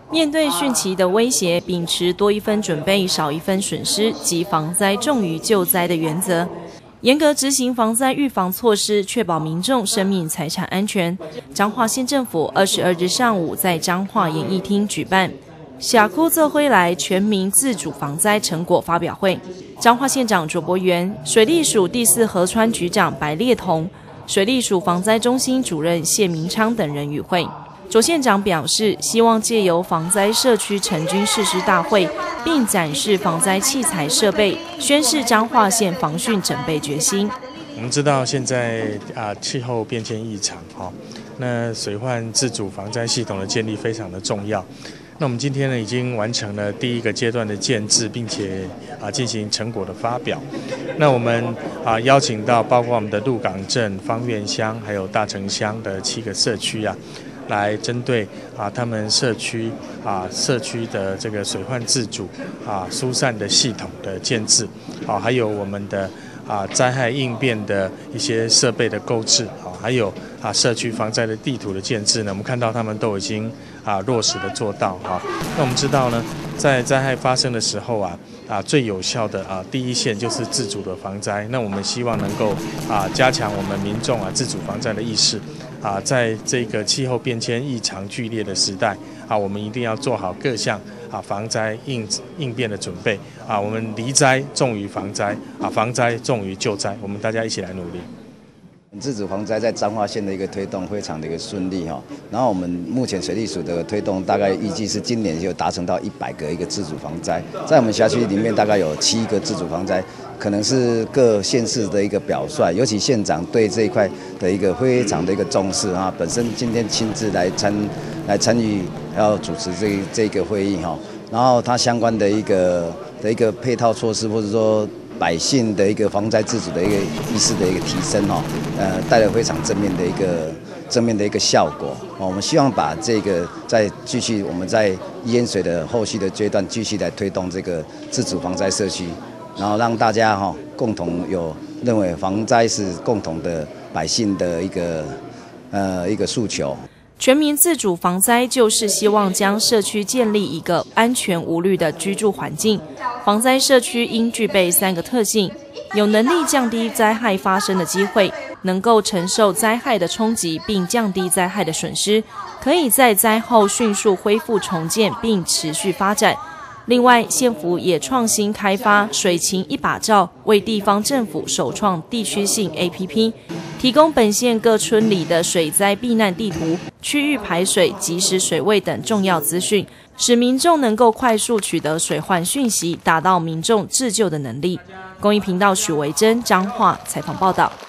面对汛期的威胁，秉持多一分准备，少一分损失及防灾重于救灾的原则，严格执行防灾预防措施，确保民众生命财产安全。彰化县政府22日上午在彰化演艺厅举办社区做伙来全民自主防灾成果发表会，彰化县长卓博源、水利署第4河川局长白烈彤、水利署防灾中心主任谢明昌等人与会。卓县长表示，希望借由防灾社区成军誓师大会，并展示防灾器材设备，宣示彰化县防汛整备决心。 我们知道现在气候变迁异常那水患自主防灾系统的建立非常的重要。那我们今天呢已经完成了第1个阶段的建制，并且进行成果的发表。那我们邀请到包括我们的鹿港镇、芳苑乡还有大城乡的7个社区来针对他们社区的这个水患自主疏散的系统的建制还有我们的灾害应变的一些设备的购置还有社区防灾的地图的建制呢，我们看到他们都已经落实的做到那我们知道呢，在灾害发生的时候最有效的第一线就是自主的防灾。那我们希望能够加强我们民众自主防灾的意识在这个气候变迁异常剧烈的时代我们一定要做好各项防灾应变的准备我们离灾重于防灾防灾重于救灾，我们大家一起来努力。 自主防灾在彰化县的一个推动非常的一个顺利然后我们目前水利署的推动大概预计是今年就达成到100个一个自主防灾，在我们辖区里面大概有7个自主防灾，可能是各县市的一个表率，尤其县长对这一块的一个非常的一个重视本身今天亲自来参与要主持这个会议然后他相关的一个配套措施或者说百姓的一个防灾自主的一个意识的一个提升带来非常正面的一个效果我们希望把这个再继续我们在淹水的后续的阶段继续来推动这个自主防灾社区，然后让大家共同有认为防灾是共同的百姓的一个诉求。 全民自主防灾就是希望将社区建立一个安全无虑的居住环境。防灾社区应具备3个特性：有能力降低灾害发生的机会，能够承受灾害的冲击并降低灾害的损失，可以在灾后迅速恢复重建并持续发展。另外，县府也创新开发水情1把照，为地方政府首创地区性 APP， 提供本县各村里的水灾避难地图、区域排水、即时水位等重要资讯，使民众能够快速取得水患讯息，达到民众自救的能力。公益频道许维珍彰化采访报道。